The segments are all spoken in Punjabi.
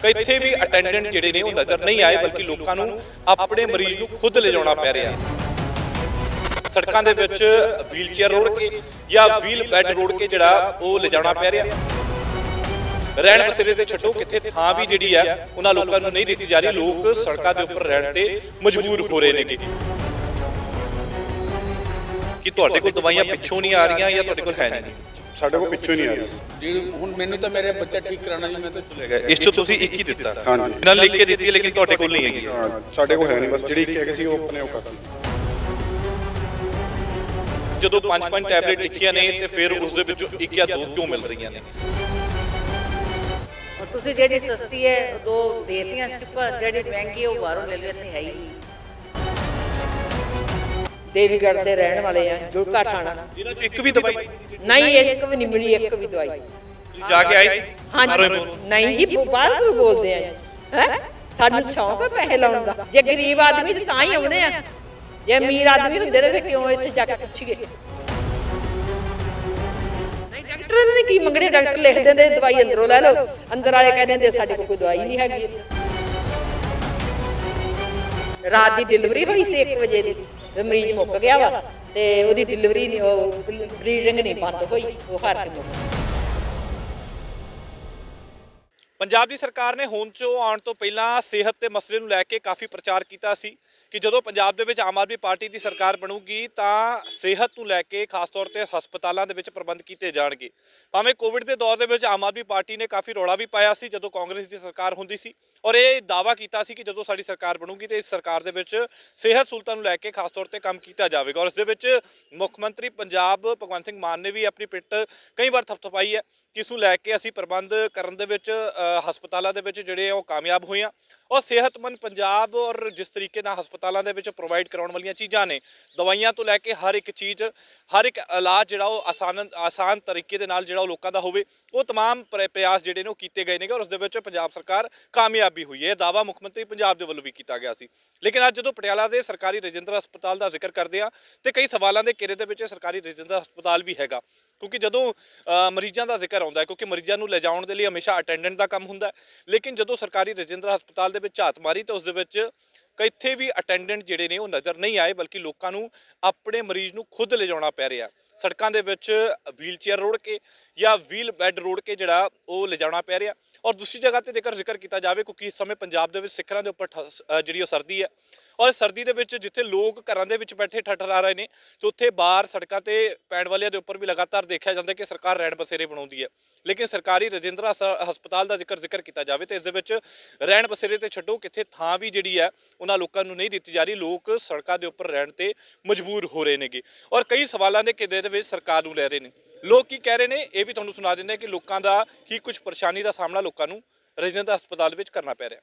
ਕਿੱਥੇ ਵੀ ਅਟੈਂਡੈਂਟ ਜਿਹੜੇ ਨੇ ਉਹ ਨਜ਼ਰ ਨਹੀਂ ਆਏ, ਬਲਕਿ ਲੋਕਾਂ ਨੂੰ ਆਪਣੇ ਮਰੀਜ਼ ਨੂੰ ਖੁਦ ਲਿਜਾਉਣਾ ਪੈ ਰਿਹਾ। ਸੜਕਾਂ ਦੇ ਵਿੱਚ ਵੀਲ ਚੇਅਰ ਰੋੜ ਕੇ ਜਾਂ ਵੀਲ ਬੈੱਡ ਰੋੜ ਕੇ ਜਿਹੜਾ ਉਹ ਲਿਜਾਉਣਾ ਪੈ ਰਿਹਾ। ਰਹਿਣ ਬਸੇਰੇ ਤੇ ਛੱਡੋ, ਕਿੱਥੇ ਥਾਂ ਵੀ ਜਿਹੜੀ ਹੈ ਉਹਨਾਂ ਲੋਕਾਂ ਨੂੰ ਨਹੀਂ ਦਿੱਤੀ ਜਾ ਰਹੀ। ਲੋਕ ਸੜਕਾਂ ਦੇ ਉੱਪਰ ਰਹਿਣ ਤੇ ਮਜਬੂਰ ਹੋ ਰਹੇ ਨੇ। ਕਿ ਤੁਹਾਡੇ ਕੋਲ ਦਵਾਈਆਂ ਪਿੱਛੋਂ ਨਹੀਂ ਆ ਰਹੀਆਂ ਜਾਂ ਤੁਹਾਡੇ ਕੋਲ ਹੈ ਨਹੀਂ? ਸਾਡੇ ਕੋਲ ਪਿੱਛੋਂ ਹੀ ਨਹੀਂ ਆ ਰਹੀ ਜੀ। ਹੁਣ ਮੈਨੂੰ ਤਾਂ ਮੇਰੇ ਬੱਚਾ ਠੀਕ ਕਰਾਉਣਾ ਜੀ, ਮੈਂ ਤਾਂ ਇਸ ਚ ਤੁਸੀਂ ਇੱਕ ਹੀ ਦਿੱਤਾ। ਹਾਂਜੀ, ਨਾਲ ਲਿਖ ਕੇ ਦਿੱਤੀ, ਲੇਕਿਨ ਤੁਹਾਡੇ ਕੋਲ ਨਹੀਂ ਹੈਗੀ। ਹਾਂ, ਸਾਡੇ ਕੋਲ ਹੈ ਨਹੀਂ, ਬਸ ਜਿਹੜੀ ਇੱਕ ਹੈਗੀ ਸੀ ਉਹ ਆਪਣੇ ਉਹ ਕਰਤੀ। ਜਦੋਂ 5-5 ਟੈਬਲੇਟ ਲਿਖੀਆਂ ਨੇ ਤੇ ਫਿਰ ਉਸ ਦੇ ਵਿੱਚੋਂ ਇੱਕ ਜਾਂ ਦੋ ਕਿਉਂ ਮਿਲ ਰਹੀਆਂ ਨੇ? ਤੁਸੀਂ ਜਿਹੜੀ ਸਸਤੀ ਹੈ ਦੋ ਦੇਤੀਆਂ ਸਟਿੱਪਾਂ, ਜਿਹੜੀ ਮਹਿੰਗੀ ਹੈ ਉਹ ਬਾਹਰੋਂ ਲੈ ਲਓ, ਇੱਥੇ ਹੈ ਹੀ ਨਹੀਂ। ਦੇਵੀਗੜ੍ਹ ਦੇ ਰਹਿਣ ਵਾਲੇ ਆ, ਜੁੜਕਾ ਠਾਣਾ। ਇਹਨਾਂ ਚ ਇੱਕ ਵੀ ਦਵਾਈ ਨਹੀਂ, ਇੱਕ ਵੀ ਨਹੀਂ ਮਿਲੀ, ਇੱਕ ਵੀ ਦਵਾਈ। ਜਾ ਕੇ ਆਈ? ਹਾਂਜੀ, ਨਹੀਂ ਜੀ, ਬਾਹਰ ਕੋਈ ਬੋਲਦੇ ਆ ਹੈ। ਸਾਨੂੰ ਸ਼ੌਂਕ ਹੈ ਪੈਸੇ ਲਾਉਣ ਦਾ। ਜੇ ਗਰੀਬ ਆਦਮੀ ਤੇ ਤਾਂ ਹੀ ਆਉਂਦੇ ਆ, ਜੇ ਅਮੀਰ ਆਦਮੀ ਹੁੰਦੇ ਤਾਂ ਫਿਰ ਕਿਉਂ ਇੱਥੇ ਜਾ ਕੇ ਪੁੱਛੀਏ? ਨਹੀਂ, ਡਾਕਟਰ ਨੇ ਕੀ ਮੰਗਣੇ? ਡਾਕਟਰ ਲਿਖ ਦਿੰਦੇ ਦਵਾਈ ਅੰਦਰੋਂ ਲੈ ਲਓ, ਅੰਦਰ ਵਾਲੇ ਕਹਿ ਦਿੰਦੇ ਸਾਡੇ ਕੋਲ ਕੋਈ ਦਵਾਈ ਨਹੀਂ ਹੈਗੀ। ਰਾਤ ਦੀ ਡਿਲੀਵਰੀ ਹੋਈ ਸੀ 1 ਵਜੇ ਦੀ, ਮਰੀਜ਼ ਮੁੱਕ ਗਿਆ ਵਾ ਤੇ ਉਹਦੀ ਡਿਲੀਵਰੀ ਨਹੀਂ, ਉਹ ਬਲੀਡਿੰਗ ਨਹੀਂ ਬੰਦ ਹੋਈ, ਉਹ ਹਾਰ ਕੇ ਮੁੱਕ ਗਿਆ। ਪੰਜਾਬ ਦੀ ਸਰਕਾਰ ਨੇ ਹੋਂਦ 'ਚ ਆਉਣ ਤੋਂ ਪਹਿਲਾਂ ਸਿਹਤ ਦੇ ਮਸਲੇ ਨੂੰ ਲੈ ਕੇ ਕਾਫੀ ਪ੍ਰਚਾਰ ਕੀਤਾ ਸੀ ਕਿ ਜਦੋਂ ਪੰਜਾਬ ਦੇ ਵਿੱਚ ਆਮ ਆਦਮੀ ਪਾਰਟੀ ਦੀ ਸਰਕਾਰ ਬਣੂਗੀ ਤਾਂ ਸਿਹਤ ਨੂੰ ਲੈ ਕੇ ਖਾਸ ਤੌਰ ਤੇ ਹਸਪਤਾਲਾਂ ਦੇ ਵਿੱਚ ਪ੍ਰਬੰਧ ਕੀਤੇ ਜਾਣਗੇ। ਭਾਵੇਂ ਕੋਵਿਡ ਦੇ ਦੌਰ ਦੇ ਵਿੱਚ ਆਮ ਆਦਮੀ ਪਾਰਟੀ ਨੇ ਕਾਫੀ ਰੌਲਾ ਵੀ ਪਾਇਆ ਸੀ ਜਦੋਂ ਕਾਂਗਰਸ ਦੀ ਸਰਕਾਰ ਹੁੰਦੀ ਸੀ, ਔਰ ਇਹ ਦਾਅਵਾ ਕੀਤਾ ਸੀ ਕਿ ਜਦੋਂ ਸਾਡੀ ਸਰਕਾਰ ਬਣੂਗੀ ਤੇ ਇਸ ਸਰਕਾਰ ਦੇ ਵਿੱਚ ਸਿਹਤ ਸਹੂਲਤਾਂ ਨੂੰ ਲੈ ਕੇ ਖਾਸ ਤੌਰ ਤੇ ਕੰਮ ਕੀਤਾ ਜਾਵੇਗਾ। ਔਰ ਇਸ ਦੇ ਵਿੱਚ ਮੁੱਖ ਮੰਤਰੀ ਪੰਜਾਬ ਭਗਵੰਤ ਸਿੰਘ ਮਾਨ ਨੇ ਵੀ ਆਪਣੀ ਪਿੱਠ ਕਈ ਵਾਰ ਥਪਥਪਾਈ ਹੈ ਕਿ ਇਸ ਨੂੰ ਲੈ ਕੇ ਅਸੀਂ ਪ੍ਰਬੰਧ ਕਰਨ ਦੇ ਵਿੱਚ ਹਸਪਤਾਲਾਂ ਦੇ ਵਿੱਚ ਜਿਹੜੇ ਉਹ ਕਾਮਯਾਬ ਹੋਏ ਹਾਂ। ਔਰ ਸਿਹਤਮੰਦ ਪੰਜਾਬ ਔਰ ਜਿਸ ਤਰੀਕੇ ਨਾਲ ਹਸਪਤਾਲਾਂ ਦੇ ਵਿੱਚ ਪ੍ਰੋਵਾਈਡ ਕਰਾਉਣ ਵਾਲੀਆਂ ਚੀਜ਼ਾਂ ਨੇ, ਦਵਾਈਆਂ ਤੋਂ ਲੈ ਕੇ ਹਰ ਇੱਕ ਚੀਜ਼, ਹਰ ਇੱਕ ਇਲਾਜ ਜਿਹੜਾ ਉਹ ਆਸਾਨ ਤਰੀਕੇ ਦੇ ਨਾਲ ਜਿਹੜਾ ਉਹ ਲੋਕਾਂ ਦਾ ਹੋਵੇ, ਉਹ तमाम ਪ੍ਰਯਾਸ ਜਿਹੜੇ ਨੇ ਉਹ ਕੀਤੇ ਗਏ ਨੇ। ਔਰ ਉਸ ਦੇ ਵਿੱਚ ਪੰਜਾਬ ਸਰਕਾਰ ਕਾਮਯਾਬ ਵੀ ਹੋਈ ਹੈ। ਇਹ ਦਾਅਵਾ ਮੁੱਖ ਮੰਤਰੀ ਪੰਜਾਬ ਦੇ ਵੱਲੋਂ ਵੀ ਕੀਤਾ ਗਿਆ ਸੀ। ਲੇਕਿਨ ਅੱਜ ਜਦੋਂ ਪਟਿਆਲਾ ਦੇ ਸਰਕਾਰੀ ਰਜਿੰਦਰਾ ਹਸਪਤਾਲ ਦਾ ਜ਼ਿਕਰ ਕਰਦੇ ਆ ਤੇ ਕਈ ਸਵਾਲਾਂ ਦੇ ਘੇਰੇ ਦੇ ਵਿੱਚ ਸਰਕਾਰੀ ਰਜਿੰਦਰਾ ਹਸਪਤਾਲ ਵੀ ਹੈਗਾ, ਕਿਉਂਕਿ ਜਦੋਂ ਮਰੀਜ਼ਾਂ ਦਾ ਜ਼ਿਕਰ ਆਉਂਦਾ ਹੈ, ਕਿਉਂਕਿ ਮਰੀਜ਼ਾਂ ਨੂੰ ਲਿਜਾਉਣ ਦੇ ਲਈ ਹਮੇਸ਼ਾ ਅਟੈਂਡੈਂਟ ਦਾ ਕੰਮ ਹੁੰਦਾ ਹੈ, ਲੇਕਿਨ ਜਦੋਂ ਸਰਕਾਰੀ ਰਜਿੰਦਰਾ ਹਸਪਤਾਲ ਦੇ ਵਿੱਚ ਝਾਤ ਮਾਰੀ ਤਾਂ ਉਸ ਦੇ ਵਿੱਚ ਕਿੱਥੇ ਵੀ ਅਟੈਂਡੈਂਟ ਜਿਹੜੇ ਨੇ ਉਹ ਨਜ਼ਰ ਨਹੀਂ ਆਏ, ਬਲਕਿ ਲੋਕਾਂ ਨੂੰ ਆਪਣੇ ਮਰੀਜ਼ ਨੂੰ ਖੁਦ ਲਿਜਾਉਣਾ ਪੈ ਰਿਹਾ। ਸੜਕਾਂ ਦੇ ਵਿੱਚ ਵੀਲ ਚੇਅਰ ਰੋੜ ਕੇ ਜਾਂ ਵੀਲ ਬੈੱਡ ਰੋੜ ਕੇ ਜਿਹੜਾ ਉਹ ਲਿਜਾਉਣਾ ਪੈ ਰਿਹਾ। ਔਰ ਦੂਸਰੀ ਜਗ੍ਹਾ ਤੇ ਜੇਕਰ ਜ਼ਿਕਰ ਕੀਤਾ ਜਾਵੇ, ਕਿਉਂਕਿ ਇਸ ਸਮੇਂ ਪੰਜਾਬ ਦੇ ਵਿੱਚ ਸਿਖਰਾਂ ਦੇ ਉੱਪਰ ਜਿਹੜੀ ਉਹ ਸਰਦੀ ਹੈ, ਔਰ ਸਰਦੀ ਦੇ ਵਿੱਚ ਜਿੱਥੇ ਲੋਕ ਘਰਾਂ ਦੇ ਵਿੱਚ ਬੈਠੇ ਠਠਰਾ ਰਹੇ ਨੇ ਤੇ ਉੱਥੇ ਬਾਹਰ ਸੜਕਾਂ ਤੇ ਪੈਣ ਵਾਲਿਆਂ ਦੇ ਉੱਪਰ ਵੀ ਲਗਾਤਾਰ ਦੇਖਿਆ ਜਾਂਦਾ ਕਿ ਸਰਕਾਰ ਰਹਿਣ ਬਸੇਰੇ ਬਣਾਉਂਦੀ ਹੈ। ਲੇਕਿਨ ਸਰਕਾਰੀ ਰਜਿੰਦਰਾ ਹਸਪਤਾਲ ਦਾ ਜ਼ਿਕਰ ਕੀਤਾ ਜਾਵੇ ਤੇ ਇਸ ਦੇ ਵਿੱਚ ਰਹਿਣ ਬਸੇਰੇ ਤੇ ਛੱਡੋ, ਕਿੱਥੇ ਥਾਂ ਵੀ ਜਿਹੜੀ ਹੈ ਉਹਨਾਂ ਲੋਕਾਂ ਨੂੰ ਨਹੀਂ ਦਿੱਤੀ ਜਾ ਰਹੀ। ਲੋਕ ਸੜਕਾਂ ਦੇ ਉੱਪਰ ਰਹਿਣ ਤੇ ਮਜਬੂਰ ਹੋ ਰਹੇ ਨੇਗੇ ਔਰ ਕਈ ਸਵਾਲਾਂ ਦੇ ਘੇਰੇ ਦੇ ਵਿੱਚ ਸਰਕਾਰ ਨੂੰ ਲੈ ਰਹੇ ਨੇ। ਲੋਕ ਕੀ ਕਹਿ ਰਹੇ ਨੇ ਇਹ ਵੀ ਤੁਹਾਨੂੰ ਸੁਣਾ ਦਿੰਦੇ ਕਿ ਲੋਕਾਂ ਦਾ ਕੀ ਕੁਝ ਪਰੇਸ਼ਾਨੀ ਦਾ ਸਾਹਮਣਾ ਲੋਕਾਂ ਨੂੰ ਰਜਿੰਦਰਾ ਹਸਪਤਾਲ ਵਿੱਚ ਕਰਨਾ ਪੈ ਰਿਹਾ।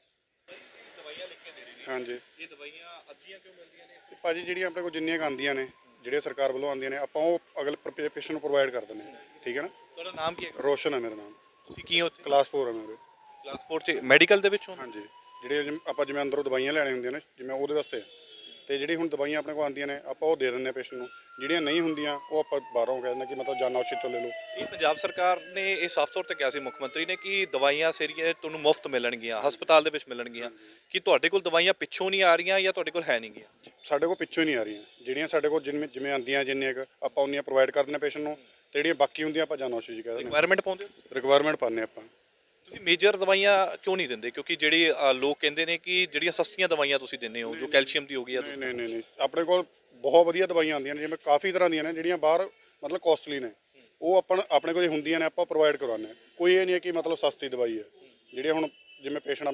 ਹਾਂਜੀ, ਇਹ ਦਵਾਈਆਂ ਅੱਧੀਆਂ ਕਿਉਂ ਮਿਲਦੀਆਂ ਨੇ ਭਾਜੀ? ਜਿਹੜੀਆਂ ਆਪਣੇ ਕੋਲ ਜਿੰਨੀਆਂ ਕੁ ਆਉਂਦੀਆਂ ਨੇ, ਜਿਹੜੇ ਸਰਕਾਰ ਵੱਲੋਂ ਆਉਂਦੀਆਂ ਨੇ, ਆਪਾਂ ਉਹ ਅਗਲੇ ਪੇਸ਼ੈਂਟ ਨੂੰ ਪ੍ਰੋਵਾਈਡ ਕਰ ਦਿੰਦੇ ਹਾਂ। ਠੀਕ ਹੈ ਨਾ? ਤੁਹਾਡਾ ਨਾਮ ਕੀ ਹੈ? ਰੋਸ਼ਨ ਹੈ ਮੇਰਾ ਨਾਮ। ਤੁਸੀਂ ਕੀ ਹੋ? ਕਲਾਸ 4 ਹੈ ਮੇਰੇ। ਕਲਾਸ 4 ਚ ਮੈਡੀਕਲ ਦੇ ਵਿੱਚ ਹੋ? ਹਾਂਜੀ, ਜਿਹੜੇ ਆਪਾਂ ਜਿਵੇਂ ਅੰਦਰੋਂ ਦਵਾਈਆਂ ਲੈਣੀਆਂ ਹੁੰਦੀਆਂ ਨੇ, ਜਿਵੇਂ ਉਹਦੇ ਵਾਸਤੇ। ਤੇ ਜਿਹੜੀ ਹੁਣ ਦਵਾਈਆਂ ਆਪਣੇ ਕੋਲ ਆਉਂਦੀਆਂ ਨੇ ਆਪਾਂ ਉਹ ਦੇ ਦਿੰਦੇ ਹਾਂ ਪੇਸ਼ੈਂਟ ਨੂੰ। ਜਿਹੜੀਆਂ ਨਹੀਂ ਹੁੰਦੀਆਂ ਉਹ ਆਪਾਂ ਬਾਹਰੋਂ ਕਹਿ ਦਿੰਦੇ ਕਿ ਮਤਲਬ ਜਾਨ ਔਸ਼ਧੀ ਤੋਂ ਲੈ ਲਓ। ਇਹ ਪੰਜਾਬ ਸਰਕਾਰ ਨੇ ਇਹ ਸਾਫ਼ ਤੌਰ ਤੇ ਕਿਹਾ ਸੀ ਮੁੱਖ ਮੰਤਰੀ ਨੇ ਕਿ ਦਵਾਈਆਂ ਸਾਰੀਆਂ ਤੁਹਾਨੂੰ ਮੁਫਤ ਮਿਲਣਗੀਆਂ, ਹਸਪਤਾਲ ਦੇ ਵਿੱਚ ਮਿਲਣਗੀਆਂ। ਕਿ ਤੁਹਾਡੇ ਕੋਲ ਦਵਾਈਆਂ ਪਿੱਛੋਂ ਨਹੀਂ ਆ ਰਹੀਆਂ ਜਾਂ ਤੁਹਾਡੇ ਕੋਲ ਹੈ ਨਹੀਂ ਗੀਆਂ? ਸਾਡੇ ਕੋਲ ਪਿੱਛੋਂ ਹੀ ਨਹੀਂ ਆ ਰਹੀਆਂ। ਜਿਹੜੀਆਂ ਸਾਡੇ ਕੋਲ ਜਿਵੇਂ ਆਉਂਦੀਆਂ ਜਿੰਨੀਆਂ ਕੁ ਆਪਾਂ ਉਨੀਆਂ ਪ੍ਰੋਵਾਈਡ ਕਰ ਦਿੰਦੇ ਪੇਸ਼ੈਂਟ ਨੂੰ, ਤੇ ਜਿਹੜੀਆਂ ਬਾਕੀ ਹੁੰਦੀਆਂ ਆਪਾਂ ਜਾਨ ਔਸ਼ਧੀ ਕਹਿ ਦਿੰਦੇ। ਰਿਕੁਆਇਰਮੈਂਟ ਪਾਉਂਦੇ ਹੋ? ਰਿਕੁਆਇਰਮੈਂਟ ਪਾਉਂਦੇ ਆਪਾਂ। ਤੁਸੀਂ ਮੇਜਰ ਦਵਾਈਆਂ ਕਿਉਂ ਨਹੀਂ ਦਿੰਦੇ? ਕਿਉਂਕਿ ਜਿਹੜੇ ਲੋਕ ਕਹਿੰਦੇ ਨੇ ਕਿ ਜਿਹੜੀਆਂ ਸਸਤੀਆਂ ਦਵਾਈਆਂ ਤੁਸੀਂ ਦਿੰਦੇ ਹੋ, ਜੋ ਕੈਲਸ਼ੀਅਮ ਦੀ ਹੋ ਗਈ ਆ। ਨਹੀਂ, ਆਪਣੇ ਕੋਲ ਬਹੁਤ ਵਧੀਆ ਦਵਾਈਆਂ ਆਉਂਦੀਆਂ ਨੇ, ਜਿਵੇਂ ਕਾਫੀ ਤਰ੍ਹਾਂ ਦੀਆਂ ਨੇ ਜਿਹੜੀਆਂ ਬਾਹਰ ਮਤਲਬ ਕੋਸਟਲੀ ਨੇ, ਉਹ ਆਪਣੇ ਕੋਲ ਹੁੰਦੀਆਂ ਨੇ, ਆਪਾਂ ਪ੍ਰੋਵਾਈਡ ਕਰਵਾਉਂਦੇ ਹਾਂ। ਕੋਈ ਇਹ ਨਹੀਂ ਹੈ ਕਿ ਮਤਲਬ ਸਸਤੀ ਦਵਾਈ ਹੈ। ਜਿਹੜੀਆਂ ਹੁਣ ਜਿਵੇਂ ਪੇਸ਼ੈਂਟ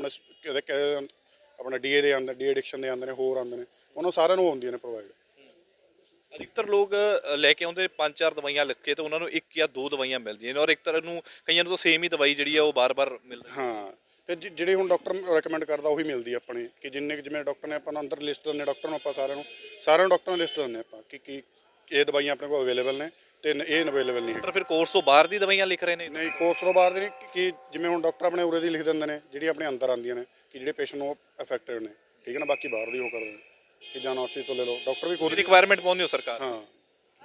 ਆਪਣਾ ਡੀ ਐਡਿਕਸ਼ਨ ਦੇ ਆਉਂਦੇ ਨੇ, ਹੋਰ ਆਉਂਦੇ ਨੇ, ਉਹਨਾਂ ਸਾਰਿਆਂ ਨੂੰ ਹੁੰਦੀਆਂ ਨੇ ਪ੍ਰੋਵਾਈਡ। अधिकतर लोग लेके आते 5-4 दवाइयां लिख के तो उन्होंने 1 या 2 दवाइयां मिलती हैं और एक तरह कई तो सेम ही दवाई जी वो बार-बार मिल रही। हाँ, तो जी हूँ डॉक्टर रिकमेंड करता वही मिलती है अपनी कि जिन्ने जिमें डॉक्टर ने अपना अंदर लिस्ट देने डॉक्टर आप सारे डॉक्टर ने लिस्ट देने आप कि ये दवाइयां अपने को अवेलेबल ने तो ये अवेलेबल नहीं है। फिर कोर्स तो बाहर दी दवाइयां लिख रहे हैं? नहीं, कोर्स तो बाहर नहीं कि जिमें हूँ डॉक्टर अपने उरे दी लिख देंगे ने जी अपने अंदर आंदियां ने कि जो पेशेंट वो अफेक्टेड ने, ठीक है ना, बाकी बाहर दी वो कर दें कि जाना उसी तो ले लो। डॉक्टर भी खुद रिक्वायरमेंट पाउंदे हो सरकार? हाँ,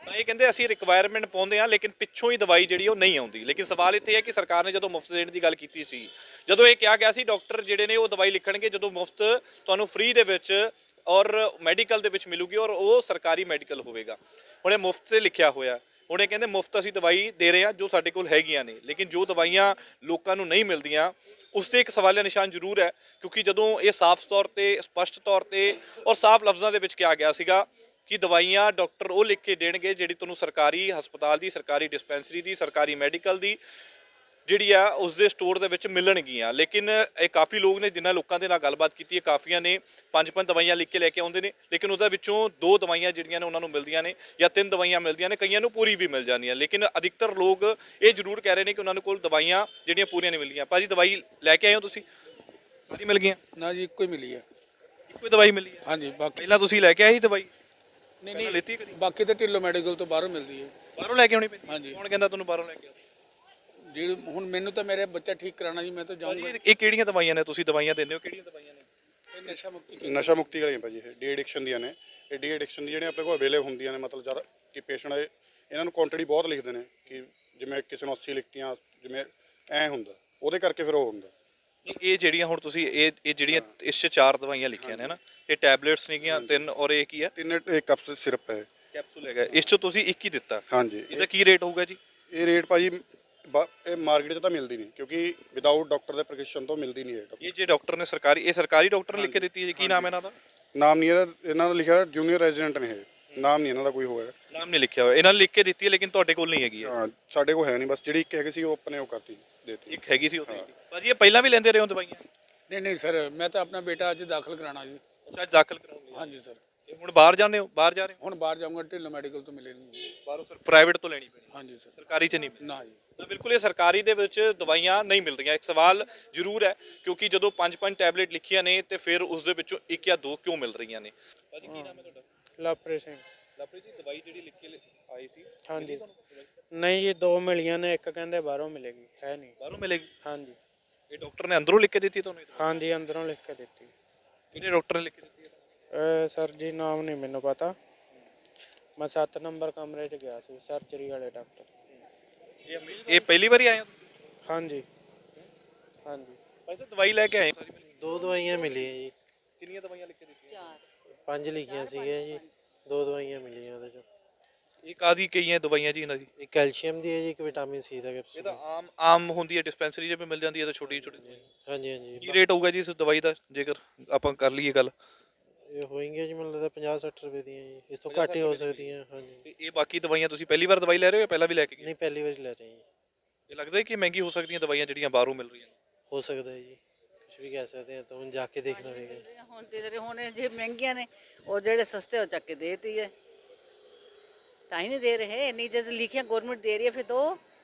ਤਾਂ ਇਹ ਕਹਿੰਦੇ ਅਸੀਂ ਰਿਕੁਆਇਰਮੈਂਟ ਪਾਉਂਦੇ ਆ ਲੇਕਿਨ ਪਿੱਛੋਂ ਹੀ ਦਵਾਈ ਜਿਹੜੀ ਉਹ ਨਹੀਂ ਆਉਂਦੀ। ਲੇਕਿਨ ਸਵਾਲ ਇੱਥੇ ਹੈ ਕਿ ਸਰਕਾਰ ਨੇ ਜਦੋਂ ਮੁਫਤ ਦੇਣ ਦੀ ਗੱਲ ਕੀਤੀ ਸੀ, ਜਦੋਂ ਇਹ ਕਿਹਾ ਗਿਆ ਸੀ ਡਾਕਟਰ ਜਿਹੜੇ ਨੇ ਉਹ ਦਵਾਈ ਲਿਖਣਗੇ ਜਦੋਂ ਮੁਫਤ ਤੁਹਾਨੂੰ ਫ੍ਰੀ ਦੇ ਵਿੱਚ ਔਰ ਮੈਡੀਕਲ ਦੇ ਵਿੱਚ ਮਿਲੂਗੀ ਔਰ ਉਹ ਸਰਕਾਰੀ ਮੈਡੀਕਲ ਹੋਵੇਗਾ। ਹੁਣ ਇਹ ਮੁਫਤ ਤੇ ਲਿਖਿਆ ਹੋਇਆ, ਹੁਣ ਇਹ ਕਹਿੰਦੇ ਮੁਫਤ ਅਸੀਂ ਦਵਾਈ ਦੇ ਰਹੇ ਹਾਂ ਜੋ ਸਾਡੇ ਕੋਲ ਹੈਗੀਆਂ ਨੇ, ਲੇਕਿਨ ਜੋ ਦਵਾਈਆਂ ਲੋਕਾਂ ਨੂੰ ਨਹੀਂ ਮਿਲਦੀਆਂ ਉਸ ਤੇ ਇੱਕ ਸਵਾਲੀਆ ਨਿਸ਼ਾਨ ਜ਼ਰੂਰ ਹੈ, ਕਿਉਂਕਿ ਜਦੋਂ ਇਹ ਸਾਫ਼ ਤੌਰ ਤੇ ਸਪਸ਼ਟ ਤੌਰ ਤੇ ਔਰ ਸਾਫ਼ ਲਫ਼ਜ਼ਾਂ ਦੇ ਵਿੱਚ ਕਿਹਾ ਗਿਆ ਸੀਗਾ ਕਿ ਦਵਾਈਆਂ ਡਾਕਟਰ ਉਹ ਲਿਖ ਕੇ ਦੇਣਗੇ ਜਿਹੜੀ ਤੁਹਾਨੂੰ ਸਰਕਾਰੀ ਹਸਪਤਾਲ ਦੀ, ਸਰਕਾਰੀ ਡਿਸਪੈਂਸਰੀ ਦੀ, ਸਰਕਾਰੀ ਮੈਡੀਕਲ ਦੀ ਜਿਹੜੀ ਆ ਉਸ ਦੇ ਸਟੋਰ ਦੇ ਵਿੱਚ ਮਿਲਣਗੀਆਂ। ਲੇਕਿਨ ਇਹ ਕਾਫੀ ਲੋਕ ਨੇ ਜਿਨ੍ਹਾਂ ਲੋਕਾਂ ਦੇ ਨਾਲ ਗੱਲਬਾਤ ਕੀਤੀ ਹੈ, ਕਾਫੀਆਂ ਨੇ 5-5 ਦਵਾਈਆਂ ਲਿਖ ਕੇ ਲੈ ਕੇ ਆਉਂਦੇ ਨੇ, ਲੇਕਿਨ ਉਹਦੇ ਵਿੱਚੋਂ 2 ਦਵਾਈਆਂ ਜਿਹੜੀਆਂ ਨੇ ਉਹਨਾਂ ਨੂੰ ਮਿਲਦੀਆਂ ਨੇ ਜਾਂ 3 ਦਵਾਈਆਂ ਮਿਲਦੀਆਂ ਨੇ, ਕਈਆਂ ਨੂੰ ਪੂਰੀ ਵੀ ਮਿਲ ਜਾਂਦੀਆਂ। ਲੇਕਿਨ ਅਧਿਕਤਰ ਲੋਕ ਇਹ ਜ਼ਰੂਰ ਕਹਿ ਰਹੇ ਨੇ ਕਿ ਉਹਨਾਂ ਨੂੰ ਕੋਲ ਦਵਾਈਆਂ ਜਿਹੜੀਆਂ ਪੂਰੀਆਂ ਨਹੀਂ ਮਿਲੀਆਂ। ਭਾਜੀ ਦਵਾਈ ਲੈ ਕੇ ਆਏ ਹੋ ਤੁਸੀਂ? ਸਾਰੀ ਮਿਲ ਗਈਆਂ? ਨਾ ਜੀ ਇੱਕੋ ਹੀ ਮਿਲੀ ਹੈ। ਇੱਕੋ ਹੀ ਦਵਾਈ ਮਿਲੀ ਹੈ? ਹਾਂਜੀ ਬਾਕੀ ਪਹਿਲਾਂ ਤੁਸੀਂ ਲੈ ਕੇ ਆਏ ਸੀ ਦਵਾਈ? ਨਹੀਂ ਲੈਤੀ ਕਦੀ? ਬਾਕੀ ਤਾਂ ਢਿੱਲੋਂ ਮੈਡੀਕਲ ਤੋਂ ਬਾਹਰੋਂ ਮਿਲਦੀ ਹੈ। ਬਾਹਰੋਂ ਲੈ ਕੇ ਆਉਣੀ ਪੈਂਦੀ? ਹਾਂਜੀ। ਕੌਣ ਕਹਿੰਦਾ ਤੁਹਾਨੂੰ ਬਾਹਰੋਂ ਲੈ ਕੇ ਆਓ? ਜਿਹੜੀ ਹੁਣ ਮੈਨੂੰ ਤਾਂ ਮੇਰੇ ਬੱਚਾ ਠੀਕ ਕਰਾਉਣਾ ਜੀ, ਮੈਂ ਤਾਂ ਜਾਊਂਗਾ। ਇਹ ਕਿਹੜੀਆਂ ਦਵਾਈਆਂ ਨੇ ਤੁਸੀਂ ਦਵਾਈਆਂ ਦਿੰਦੇ ਹੋ, ਕਿਹੜੀਆਂ ਦਵਾਈਆਂ ਨੇ? ਇਹ ਨਸ਼ਾ ਮੁਕਤੀ ਨਸ਼ਾ ਮੁਕਤੀ ਵਾਲੀਆਂ ਭਾਜੀ, ਇਹ ਡੀ ਐਡਿਕਸ਼ਨ ਦੀਆਂ ਨੇ। ਇਹ ਡੀ ਐਡਿਕਸ਼ਨ ਦੀ ਜਿਹੜੀਆਂ ਆਪਣੇ ਕੋਲ ਅਵੇਲੇਬਲ ਹੁੰਦੀਆਂ ਨੇ, ਮਤਲਬ ਜਦ ਕਿ ਪੇਸ਼ੈਂਟ ਇਹਨਾਂ ਨੂੰ ਕੁਆਂਟੀਟੀ ਬਹੁਤ ਲਿਖਦੇ ਨੇ ਕਿ ਜਿਵੇਂ ਕਿਸੇ ਨੂੰ 80 ਲਿਖਤੀਆਂ, ਜਿਵੇਂ ਐਂ ਹੁੰਦਾ, ਉਹਦੇ ਕਰਕੇ ਫਿਰ ਉਹ ਹੁੰਦਾ। ਇਹ ਜਿਹੜੀਆਂ ਹੁਣ ਤੁਸੀਂ ਇਹ ਜਿਹੜੀਆਂ ਇਸ 'ਚ 4 ਦਵਾਈਆਂ ਲਿਖੀਆਂ ਨੇ ਨਾ, ਇਹ ਟੈਬਲੇਟਸ ਨੇਗੀਆਂ 3 ਔਰ ਇਹ ਕੀ ਹੈ? 3 ਕਪਸ ਸਿਰਪ ਹੈ, ਕੈਪਸੂਲ ਹੈਗਾ। ਇਸ 'ਚ ਤੁਸੀਂ ਇੱਕ ਹੀ ਦਿੱਤਾ? ਹਾਂਜੀ। ਇਹਦਾ ਕੀ ਰੇਟ ਹੋਊਗਾ ਜੀ? ਇਹ ਰੇਟ ਭਾਜੀ ਇਹ ਮਾਰਕੀਟ 'ਚ ਤਾਂ ਮਿਲਦੀ ਨਹੀਂ, ਕਿਉਂਕਿ ਵਿਦਆਊਟ ਡਾਕਟਰ ਦੇ ਪ੍ਰੈਸਕ੍ਰਿਪਸ਼ਨ ਤੋਂ ਮਿਲਦੀ ਨਹੀਂ ਇਹ ਜੇ ਡਾਕਟਰ ਨੇ ਸਰਕਾਰੀ ਡਾਕਟਰ ਨੇ ਲਿਖ ਕੇ ਦਿੱਤੀ ਹੈ ਜੀ? ਕੀ ਨਾਮ ਹੈ ਇਹਨਾਂ ਦਾ? ਨਾਮ ਨਹੀਂ ਇਹਨਾਂ ਦਾ ਲਿਖਿਆ, ਜੂਨੀਅਰ ਰੈਜ਼ੀਡੈਂਟ ਨੇ ਇਹ, ਨਾਮ ਨਹੀਂ ਇਹਨਾਂ ਦਾ ਕੋਈ ਹੋਇਆ। ਨਾਮ ਨਹੀਂ ਲਿਖਿਆ ਹੋਇਆ, ਇਹਨਾਂ ਨੇ ਲਿਖ ਕੇ ਦਿੱਤੀ ਹੈ ਲੇਕਿਨ ਤੁਹਾਡੇ ਕੋਲ ਨਹੀਂ ਹੈਗੀ ਹੈ? ਹਾਂ, ਸਾਡੇ ਕੋਲ ਹੈ ਨਹੀਂ, ਬਸ ਜਿਹੜੀ ਇੱਕ ਹੈਗੀ ਸੀ ਉਹ ਆਪਣੇ ਉਹ ਕਰਤੀ ਦੇਤੀ। ਇੱਕ ਹੈਗੀ ਸੀ ਉਹ ਦੇ ਦਿੱਤੀ। ਭਾਜੀ ਇਹ ਪਹਿਲਾਂ ਵੀ ਲੈਂਦੇ ਰਹੇ ਹੋ ਦਵਾਈਆਂ? ਨਹੀਂ ਸਰ, ਮੈਂ ਤਾਂ ਆਪਣਾ ਬੇਟਾ ਅੱਜ ਦਾਖਲ ਕਰਾਉਣਾ ਜੀ। ਅੱਛਾ, ਦਾਖਲ ਕਰਾਉਂਗੇ? ਹਾਂਜੀ ਸਰ। ਇਹ ਹੁਣ ਬਾਹਰ ਜਾਂਦੇ ਹੋ? ਬਾਹਰ ਜਾ ਰਹੇ ਹੋ? ਹੁਣ ਬਾਹਰ ਜਾਊਂਗਾ, ਢਿੱਲੋਂ ਮੈਡੀਕਲ ਤੋਂ ਮਿਲੇਗੀ। ਬਾਹਰੋਂ ਸਰ ਪ੍ਰਾਈਵੇਟ ਤੋਂ ਲੈਣੀ ਪੈਣੀ? ਹਾਂਜੀ ਸਰ। ਸਰਕਾਰੀ 'ਚ ਨਹੀਂ ਮਿਲਦੀ? ਨਾ ਜੀ। ਤਾਂ ਬਿਲਕੁਲ ਇਹ ਸਰਕਾਰੀ ਦੇ ਵਿੱਚ ਦਵਾਈਆਂ ਨਹੀਂ ਮਿਲ ਰਹੀਆਂ। ਇੱਕ ਸਵਾਲ ਜ਼ਰੂਰ ਹੈ, ਕਿਉਂਕਿ ਜਦੋਂ 5-5 ਟੈਬਲੇਟ ਲਿਖੀਆਂ ਨੇ ਤੇ ਫਿਰ ਉਸ ਦੇ ਵਿੱਚੋਂ 1 ਜਾਂ 2 ਕਿਉਂ ਮਿਲ ਰਹੀਆਂ ਨੇ? ਭਾਜੀ ਕੀ ਨਾਮ ਹੈ ਤੁਹਾਡਾ? ਲਵਪ੍ਰੀਤ ਸਿੰਘ। ਲਵਪ੍ਰੀਤ ਜੀ ਦਵਾਈ ਜਿਹੜੀ ਲਿਖ ਕੇ ਆਈ ਸੀ ਹਾਂਜੀ। ਨਹੀਂ ਜੀ 2 ਮਿਲੀਆਂ ਨੇ, ਇੱਕ ਕਹਿੰਦੇ ਬਾਹਰੋਂ ਮਿਲੇਗੀ, ਹੈ ਨਹੀਂ। ਬਾਹਰੋਂ ਮਿਲੇਗੀ? ਹਾਂਜੀ। ਇਹ ਡਾਕਟਰ ਨੇ ਅੰਦਰੋਂ ਲਿਖ ਕੇ ਦਿੱਤੀ ਤੁਹਾਨੂੰ? ਹਾਂਜੀ ਅੰਦਰੋਂ ਲਿਖ ਕੇ ਦਿੱਤੀ। ਕਿਹੜੇ ਡਾਕਟਰ ਨੇ ਲਿਖ ਕੇ ਦਿੱਤੀ ਹੈ? ਸਰ ਜੀ ਨਾਮ ਨਹੀਂ ਮੈਨੂੰ ਪਤਾ, ਮੈਂ 7 ਨੰਬਰ ਕਮਰੇ 'ਚ ਗਿਆ ਸੀ, ਸਰਜਰੀ ਵਾਲੇ ਡਾਕਟਰ। ਇਹ ਪਹਿਲੀ ਵਾਰੀ ਆਏ ਹੋ ਤੁਸੀਂ? ਹਾਂਜੀ ਹਾਂਜੀ। ਭਾਈ ਤਾਂ ਦਵਾਈ ਲੈ ਕੇ ਆਏ ਸਾਰੀ ਮਿਲ ਗਈ? 2 ਦਵਾਈਆਂ ਮਿਲੀਆਂ ਜੀ। ਕਿੰਨੀਆਂ ਦਵਾਈਆਂ ਲਿਖ ਕੇ ਦਿੱਤੀਆਂ? 5 ਲਿਖੀਆਂ ਸੀਗੀਆਂ ਜੀ, 2 ਦਵਾਈਆਂ ਮਿਲੀਆਂ ਉਹਦੇ ਚੋਂ। ਇਹ ਕਾਦੀ ਕਈਆਂ ਦਵਾਈਆਂ ਜੀ ਇਹਨਾਂ ਦੀ? ਇੱਕ ਕੈਲਸ਼ੀਅਮ ਦੀ ਹੈ ਜੀ, ਇੱਕ ਵਿਟਾਮਿਨ ਸੀ ਦਾ ਇਹ ਕੈਪਸੂਲ। ਤਾਂ ਆਮ ਹੁੰਦੀ ਹੈ, ਡਿਸਪੈਂਸਰੀ 'ਚ ਵੀ ਮਿਲ ਜਾਂਦੀ ਹੈ ਤਾਂ ਛੋਟੀ ਛੋਟੀ। ਹਾਂਜੀ ਹਾਂਜੀ। ਕੀ ਰੇਟ ਹੋਊਗਾ ਜੀ ਇਸ ਦਵਾਈ ਦਾ ਜੇਕਰ ਆਪਾਂ ਕਰ ਲਈਏ ਗੱਲ? ਇਹ ਹੋਏਗੀਆਂ ਜੀ, ਮੈਨੂੰ ਲੱਗਦਾ 50-60 ਰੁਪਏ ਦੀਆਂ ਜੀ, ਇਸ ਤੋਂ ਘੱਟ ਹੀ ਹੋ ਸਕਦੀਆਂ। ਹਾਂਜੀ। ਤੇ ਇਹ ਬਾਕੀ ਦਵਾਈਆਂ ਤੁਸੀਂ ਪਹਿਲੀ ਵਾਰ ਦਵਾਈ ਲੈ ਰਹੇ ਹੋ ਜਾਂ ਪਹਿਲਾਂ ਵੀ ਲੈ ਕੇ ਗਏ? ਨਹੀਂ ਪਹਿਲੀ ਵਾਰੀ ਲੈ ਰਹੇ ਜੀ। ਇਹ ਲੱਗਦਾ ਹੈ ਕਿ ਮਹਿੰਗੀ ਹੋ ਸਕਦੀਆਂ ਦਵਾਈਆਂ ਜਿਹੜੀਆਂ ਬਾਹਰੋਂ ਮਿਲ ਰਹੀਆਂ ਨੇ? ਹੋ ਸਕਦਾ ਹੈ ਜੀ, ਕੁਝ ਵੀ ਕਹਿ ਸਕਦੇ ਹਾਂ, ਤਾਂ ਹੁਣ ਜਾ ਕੇ ਦੇਖਣਾ ਪਵੇਗਾ। ਹੁਣ ਦੇ ਰਹੇ ਹੁਣ ਜੇ ਮਹਿੰਗੀਆਂ ਨੇ, ਉਹ ਜਿਹੜੇ ਸਸਤੇ ਹੋ ਚੱਕ ਕੇ ਦੇਤੀ ਹੈ, ਤਾਂ ਹੀ ਨਹੀਂ ਦੇ ਰਹੇ। ਇੰਨੀ ਜੇ ਲਿਖਿਆ ਗਵਰਨਮੈਂਟ ਦੇ ਰਹੀ ਹੈ ਫਿਰ ਦੋ।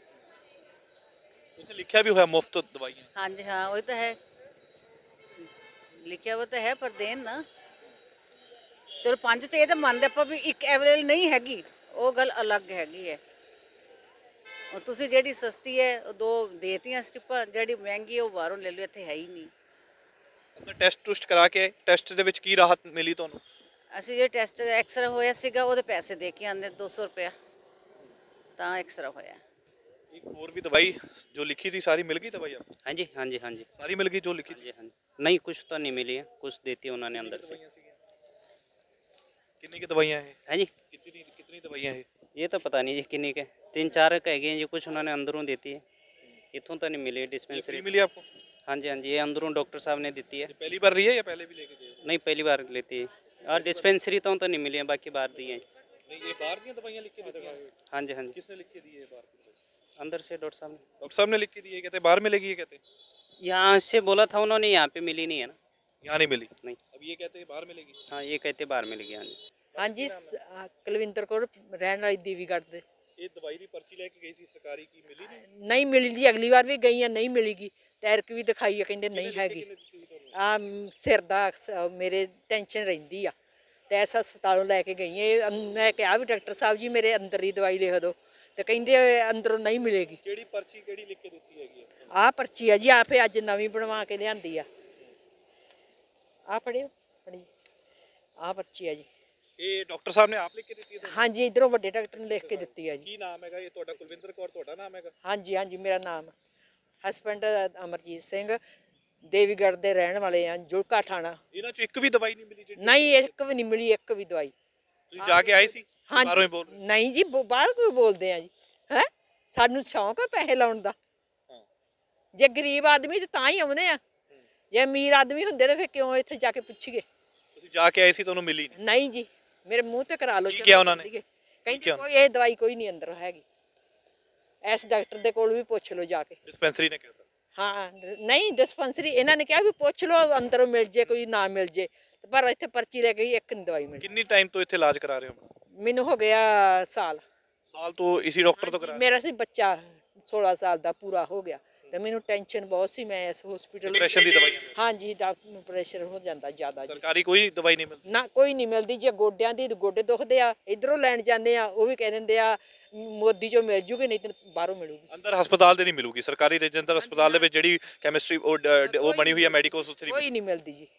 ਉੱਥੇ ਲਿਖਿਆ ਵੀ ਹੋਇਆ ਮੁਫਤ ਦਵਾਈਆਂ। ਹਾਂਜੀ ਹਾਂ, ਉਹ ਤਾਂ ਹੈ, ਲਿਖਿਆ ਉਹ ਤਾਂ ਹੈ, ਪਰ ਦੇਣ ਨਾ। ਚਲੋ 5 ਚ ਇਹ ਤਾਂ ਮੰਨਦੇ ਆਪਾਂ ਵੀ ਇੱਕ ਅਵੇਲੇਬਲ ਨਹੀਂ ਹੈਗੀ, ਉਹ ਗੱਲ ਅਲੱਗ ਹੈਗੀ ਹੈ। ਉਹ ਤੁਸੀਂ ਜਿਹੜੀ ਸਸਤੀ ਹੈ ਉਹ 2 ਦੇਤੀਆਂ ਸਟਿੱਪਾਂ, ਜਿਹੜੀ ਮਹਿੰਗੀ ਹੈ ਉਹ ਬਾਹਰੋਂ ਲੈ ਲਓ, ਇੱਥੇ ਹੈ ਹੀ ਨਹੀਂ। ਆਪਣਾ ਟੈਸਟ ਕਰਾ ਕੇ ਟੈਸਟ ਦੇ ਵਿੱਚ ਕੀ ਰਾਹਤ ਮਿਲੀ ਤੁਹਾਨੂੰ? ਅਸੀਂ ਜੇ ਟੈਸਟ ਐਕਸਰਾ ਹੋਇਆ ਸੀਗਾ ਉਹਦੇ ਪੈਸੇ ਦੇ ਕੇ ਆਂਦੇ 200 ਰੁਪਇਆ, ਤਾਂ ਐਕਸਰਾ ਹੋਇਆ। ਇੱਕ ਹੋਰ ਵੀ ਦਵਾਈ ਜੋ ਲਿਖੀ ਸੀ ਸਾਰੀ ਮਿਲ ਗਈ ਦਵਾਈ ਆਪको? हाँ जी हाँ जी हाँ जी ਸਾਰੀ ਮਿਲ ਗਈ ਜੋ ਲਿਖੀ हाँ ਸੀ? जी हाँ जी। नहीं कुछ तो नहीं मिली है, कुछ देती है उन्होंने अंदर से। ਕਿੰਨੀ ਕਿ ਦਵਾਈਆਂ ਇਹ? हाँ जी, कितनी दवाइयां है? ये तो पता नहीं जी किन्नी के 3-4 कहेगी जी, कुछ उन्होंने अंदरों देती है। इतों तो नहीं मिली फ्री डिस्पेंसरी। मिली आपको? हाँ जी हाँ जी, ये अंदरों डॉक्टर साहब ने दी है। ये पहली बार ली है या पहले भी लेके गए? नहीं पहली बार लेती है। और डिस्पेंसरी तो नहीं मिली है, बाकी बाहर दी है। नहीं ये बाहर की दवाइयां लिख के देती हैं? हाँ जी हाँ जी, किसने लिख के दी है बाहर की? अंदर से डॉक्टर साहब ने। डॉक्टर साहब ने लिख के दी है, कहते बाहर मिलेगी, ये कहते यहाँ से बोला था उन्होंने, यहाँ पे मिली नहीं है ना। यहाँ नहीं मिली? नहीं। अब ये कहते हैं बाहर मिलेगी। हाँ ये कहते बाहर मिलेगी। हाँ जी ਹਾਂਜੀ ਕੁਲਵਿੰਦਰ ਕੌਰ, ਰਹਿਣ ਵਾਲੀ ਦੇਵੀਗੜ੍ਹ ਦੇ। ये दवाई ਦੀ ਪਰਚੀ ਲੈ ਕੇ ਗਈ ਸੀ ਸਰਕਾਰੀ, ਕੀ ਮਿਲੀ ਨਹੀਂ? ਨਹੀਂ ਮਿਲੀ ਜੀ, ਅਗਲੀ ਵਾਰ ਵੀ ਗਈ ਆ, ਨਹੀਂ ਮਿਲੀਗੀ। ਤੈਰਕ ਵੀ ਦਿਖਾਈ ਆ, ਕਹਿੰਦੇ ਨਹੀਂ ਹੈਗੀ। ਆ ਸਿਰ ਦਾ ਮੇਰੇ ਟੈਨਸ਼ਨ ਰਹਿੰਦੀ ਆ, ਤੇ ਇਸ ਹਸਪਤਾਲੋਂ ਲੈ ਕੇ ਗਈ ਆ। ਮੈਂ ਕਿਹਾ ਵੀ ਡਾਕਟਰ ਸਾਹਿਬ ਜੀ ਮੇਰੇ ਅੰਦਰ ਦੀ ਦਵਾਈ ਲਿਖ ਦਿਓ, ਤੇ ਕਹਿੰਦੇ ਅੰਦਰੋਂ ਨਹੀਂ ਮਿਲੇਗੀ। ਕਿਹੜੀ ਪਰਚੀ ਕਿਹੜੀ ਲਿਖ ਕੇ ਦਿੱਤੀ ਹੈਗੀ? ਆਹ ਪਰਚੀ ਆ ਜੀ, ਆ ਫੇ ਅੱਜ ਨਵੀਂ ਬਣਵਾ ਕੇ ਲਿਆਂਦੀ ਆ। ਆ ਫੜਿਓ, ਫੜੀ ਆਹ ਪਰਚੀ ਆ ਜੀ। ਇਹ ਡਾਕਟਰ ਸਾਹਿਬ ਨੇ ਆਪ ਲਿਖ ਕੇ ਦਿੱਤੀ ਹੈ ਤੁਹਾਨੂੰ? ਹਾਂਜੀ ਇਧਰੋਂ ਵੱਡੇ ਡਾਕਟਰ ਨੇ ਲਿਖ ਕੇ ਦਿੱਤੀ ਆ ਜੀ। ਕੀ ਨਾਮ ਹੈਗਾ ਇਹ ਤੁਹਾਡਾ? ਕੁਲਵਿੰਦਰ ਕੌਰ ਤੁਹਾਡਾ ਨਾਮ ਹੈਗਾ? ਹਾਂਜੀ ਹਾਂਜੀ ਮੇਰਾ ਨਾਮ ਹਸਬੈਂਡ ਅਮਰਜੀਤ ਸਿੰਘ, ਦੇਵੀਗੜ੍ਹ ਦੇ ਰਹਿਣ ਵਾਲੇ ਆ, ਜੁਲਕਾ ਥਾਣਾ। ਇਹਨਾਂ ਚੋਂ ਇੱਕ ਵੀ ਦਵਾਈ ਨਹੀਂ ਮਿਲੀ ਜਿਹੜੀ ਨਹੀਂ ਇੱਕ ਵੀ ਨਹੀਂ ਮਿਲੀ, ਇੱਕ ਵੀ ਦਵਾਈ। ਤੁਸੀਂ ਜਾ ਕੇ ਆਏ ਸੀ? ਬਾਹਰੋਂ ਹੀ ਹਾਂਜੀ ਬੋਲ ਨਹੀਂ ਜੀ, ਬਾਹਰ ਕੋਈ ਬੋਲਦੇ ਆ ਜੀ ਹੈ? ਸਾਨੂੰ ਸ਼ੌਂਕ ਆ ਪੈਸੇ ਲਾਉਣ ਦਾ। ਜੇ ਗਰੀਬ ਆਦਮੀ ਤੇ ਤਾਂ ਹੀ ਆਉਨੇ ਆ, ਜੇ ਅਮੀਰ ਆਦਮੀ ਹੁੰਦੇ ਤਾਂ ਫਿਰ ਕਿਉਂ ਇੱਥੇ ਜਾ ਕੇ ਪੁੱਛੀਏ? ਤੁਸੀਂ ਜਾ ਕੇ ਆਏ ਸੀ, ਤੁਹਾਨੂੰ ਮਿਲੀ ਨਹੀਂ? ਨਹੀਂ ਜੀ, ਮੇਰੇ ਮੂੰਹ ਤੇ ਕਰਾ ਲਓ। ਕੀ ਕਿਹਾ ਉਹਨਾਂ ਨੇ? ਕਹਿੰਦੇ ਕੋਈ ਇਹ ਦਵਾਈ ਕੋਈ ਨਹੀਂ ਅੰਦਰ ਹੈਗੀ। ਇਸ ਡਾਕਟਰ ਦੇ ਕੋਲ ਵੀ ਪੁੱਛ ਲਓ ਜਾ ਕੇ। ਡਿਸਪੈਂਸਰੀ ਨੇ ਕਹਿਤਾ? ਹਾਂ ਨਹੀਂ ਡਿਸਪੈਂਸਰੀ ਇਹਨਾਂ ਨੇ ਕਿਹਾ ਵੀ ਪੁੱਛ ਲਓ ਅੰਦਰੋਂ ਮਿਲ ਜੇ, ਕੋਈ ਨਾ ਮਿਲ ਜੇ, ਪਰ ਇੱਥੇ ਪਰਚੀ ਲੈ ਗਈ, ਇੱਕ ਨਹੀਂ ਦਵਾਈ ਮਿਲੀ। ਕਿੰਨੀ ਟਾਈਮ ਤੋਂ ਇੱਥੇ ਇਲਾਜ ਕਰਾ ਰਹੇ ਹੋ? ਮੈਨੂੰ ਹੋ ਗਿਆ ਸਾਲ ਤੋਂ ਇਸੀ ਡਾਕਟਰ ਤੋਂ ਕਰਾ ਰਹੇ ਹੋ? ਮੇਰਾ ਸੀ ਬੱਚਾ 16 ਸਾਲ ਦਾ ਪੂਰਾ ਹੋ ਗਿਆ ਤੇ ਮੈਨੂੰ ਟੈਨਸ਼ਨ ਬਹੁਤ ਸੀ। ਮੈਂ ਇਸ ਹਸਪੀਟਲ ਪ੍ਰੈਸ਼ਰ ਦੀ ਦਵਾਈਆਂ? ਹਾਂਜੀ ਡਾਕਟਰ ਪ੍ਰੈਸ਼ਰ ਹੋ ਜਾਂਦਾ ਜ਼ਿਆਦਾ ਜੀ। ਸਰਕਾਰੀ ਕੋਈ ਦਵਾਈ ਨਹੀਂ ਮਿਲਦੀ? ਨਾ ਕੋਈ ਨਹੀਂ ਮਿਲਦੀ। ਜੇ ਗੋਡਿਆਂ ਦੀ ਗੋਡੇ ਦੁਖਦੇ ਆ ਇਧਰੋਂ ਲੈਣ ਜਾਂਦੇ ਆ, ਉਹ ਵੀ ਕਹਿ ਦਿੰਦੇ ਆ ਮੋਦੀ ਚੋਂ ਮਿਲ ਜੂਗੀ, ਨਹੀਂ ਤੇ ਬਾਹਰੋਂ ਮਿਲੂਗੀ। ਅੰਦਰ ਹਸਪਤਾਲ ਦੇ ਨਹੀਂ ਮਿਲੂਗੀ? ਸਰਕਾਰੀ ਰਜਿੰਦਰ ਹਸਪਤਾਲ ਦੇ ਵਿੱਚ ਜਿਹੜੀ ਕੈਮਿਸਟਰੀ ਉਹ ਬਣੀ ਹੋਈ ਹੈ ਮੈਡੀਕੋਸ, ਉੱਥੇ ਕੋਈ ਨਹੀਂ ਮਿਲਦੀ ਜੀ।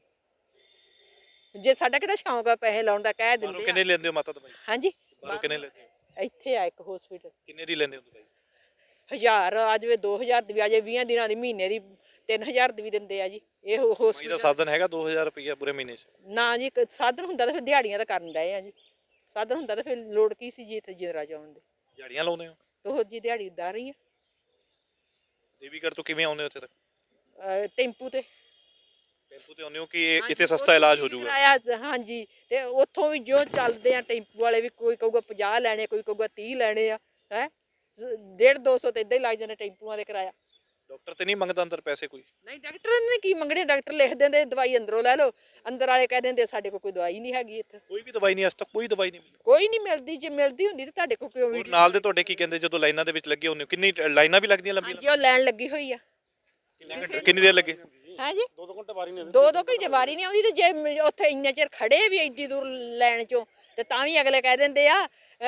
ਜੇ ਸਾਡਾ ਕਿਹੜਾ ਸ਼ੌਂਕ ਆ ਪੈਸੇ ਲਾਉਣ ਦਾ, ਕਹਿ ਬਾਹਰੋਂ ਦਿੰਦੇ ਕਿੰਨੇ ਲੈਂਦੇ ਹੋ ਮਾਤਾ ਦਵਾਈ? ਹਾਂਜੀ ਬਾਹਰੋਂ ਕਿੰਨੇ ਲੈਂਦੇ ਹੋ? ਇੱਥੇ ਆ ਇੱਕ ਹਸਪੀਟਲ ਕਿੰਨੇ ਦੀ ਲੈਂਦੇ ਹੋ ਦਵਾਈ? 1000 ਆ ਜਾਵੇ, 2000 ਦੀ ਆ ਜਾਵੇ, 20 ਦਿਨਾਂ ਦੀ, ਮਹੀਨੇ ਦੀ 3000 ਦੀ ਵੀ ਦਿੰਦੇ ਆ ਜੀ। ਇਹ ਕਮਾਈ ਦਾ ਹਸਪੀਟਲ ਸਾਧਨ ਹੈਗਾ 2000 ਰੁਪਇਆ ਪੂਰੇ ਮਹੀਨੇ 'ਚ? ਨਾ ਜੀ, ਸਾਧਨ ਹੁੰਦਾ ਤਾਂ ਫਿਰ ਦਿਹਾੜੀਆਂ ਤਾਂ ਕਰਨ ਡਏ ਆ ਜੀ। ਸਾਧਨ ਹੁੰਦਾ ਤਾਂ ਫਿਰ ਲੋੜ ਕੀ ਸੀ ਜੀ ਇੱਥੇ ਜਿੰਦਰਾ ਜਾਣ ਦੀ? ਦਿਹਾੜੀਆਂ ਲਾਉਂਦੇ ਹੋ? ਤੋ ਜੀ ਦਿਹਾੜੀਦਾਰ ਹੀ ਆ। ਦੇਵੀਗੜ੍ਹ ਤੋਂ ਕਿਵੇਂ ਆਉਂਦੇ ਹੋ ਇੱਥੇ ਤੱਕ? ਟੈਂਪੂ ਤੇ। ਟੈਂਪੂ ਤੇ ਆਉਂਦੇ ਹੋ ਕਿ ਇੱਥੇ ਸਸਤਾ ਇਲਾਜ ਹੋ ਜਾਊਗਾ? ਕਿਰਾਇਆ ਹਾਂਜੀ, ਤੇ ਉੱਥੋਂ ਵੀ ਜੋ ਚੱਲਦੇ ਆ ਟੈਂਪੂ ਵਾਲੇ ਵੀ, ਕੋਈ ਕਹੂਗਾ 50 ਲੈਣੇ, ਕੋਈ ਕਹੂਗਾ 30 ਲੈਣੇ ਆ ਹੈ। 150 200 ਤੇ ਇਦਾਂ ਹੀ ਲੱਗ ਜਾਂਦੇ ਟੈਂਪੂਆਂ ਦੇ ਕਿਰਾਇਆ। ਡਾਕਟਰ ਤੇ ਨਹੀਂ ਮੰਗਦਾ ਅੰਦਰ ਪੈਸੇ ਕੋਈ? ਨਹੀਂ ਡਾਕਟਰ ਨੇ ਕੀ ਮੰਗਣੇ, ਡਾਕਟਰ ਲਿਖ ਦਿੰਦੇ ਦਵਾਈ ਅੰਦਰੋਂ ਲੈ ਲਓ। ਅੰਦਰ ਵਾਲੇ ਕਹਿ ਦਿੰਦੇ ਸਾਡੇ ਕੋਲ ਕੋਈ ਦਵਾਈ ਨਹੀਂ ਹੈਗੀ ਇੱਥੇ। ਕੋਈ ਵੀ ਦਵਾਈ ਨਹੀਂ? ਅੱਜ ਤੱਕ ਕੋਈ ਦਵਾਈ ਨਹੀਂ ਮਿਲੀ? ਕੋਈ ਨਹੀਂ ਮਿਲਦੀ। ਜੇ ਮਿਲਦੀ ਹੁੰਦੀ ਤਾਂ ਤੁਹਾਡੇ ਕੋਲ ਕਿਉਂ ਹੋਰ ਨਾਲ ਦੇ ਤੁਹਾਡੇ ਕੀ ਕਹਿੰਦੇ ਜਦੋਂ ਲਾਈਨਾਂ ਦੇ ਵਿੱਚ ਲੱਗੇ ਹੁੰਦੇ ਹੋ? ਕਿੰਨੀ ਲਾਈਨਾਂ ਵੀ ਲੱਗਦੀਆਂ ਲੰਬੀਆਂ? ਹਾਂਜੀ ਉਹ ਲੈਣ ਲੱਗੀ ਹੋਈ ਆ। ਕਿੰਨੀ ਦੇਰ ਲੱਗੇ? ਹੈ ਜੀ 2-2 ਘੰਟੇ ਵਾਰੀ ਨਹੀਂ ਆਉਂਦੀ। ਤੇ ਜੇ ਉੱਥੇ ਇੰਨੇ ਚਿਰ ਖੜੇ ਵੀ ਐਡੀ ਦੂਰ ਲੈਣ ਚੋਂ, ਤੇ ਤਾਂ ਵੀ ਅਗਲੇ ਕਹਿ ਦਿੰਦੇ ਆ